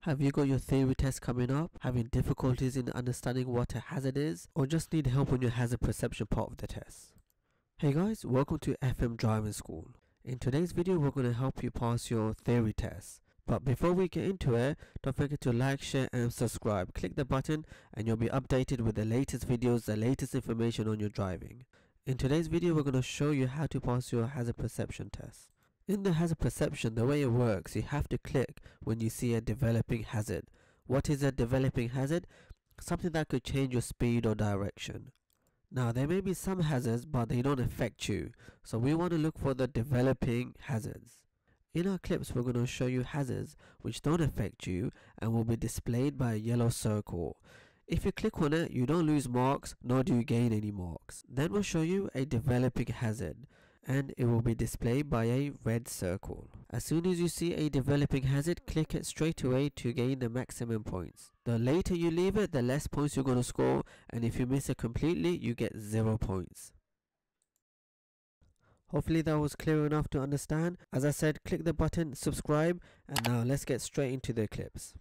Have you got your theory test coming up, having difficulties in understanding what a hazard is, or just need help on your hazard perception part of the test? Hey guys, welcome to FM Driving School. In today's video we're going to help you pass your theory test. But before we get into it, don't forget to like, share and subscribe. Click the button and you'll be updated with the latest videos, the latest information on your driving. In today's video we're going to show you how to pass your hazard perception test. In the hazard perception, the way it works, you have to click when you see a developing hazard. What is a developing hazard? Something that could change your speed or direction. Now there may be some hazards but they don't affect you, so we want to look for the developing hazards. In our clips we're going to show you hazards which don't affect you and will be displayed by a yellow circle. If you click on it, you don't lose marks nor do you gain any marks. Then we'll show you a developing hazard and it will be displayed by a red circle. As soon as you see a developing hazard, click it straight away to gain the maximum points. The later you leave it, the less points you're going to score, and if you miss it completely, you get 0 points. Hopefully that was clear enough to understand. As I said, click the button, subscribe, and now let's get straight into the clips.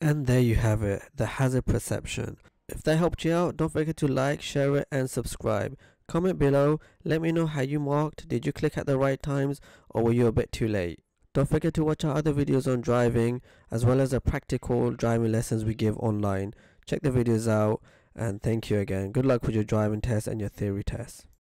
And there you have it, the hazard perception. If that helped you out, don't forget to like, share it and subscribe. Comment below, let me know how you marked. Did you click at the right times or were you a bit too late? Don't forget to watch our other videos on driving as well as the practical driving lessons we give online. Check the videos out and thank you again. Good luck with your driving test and your theory test.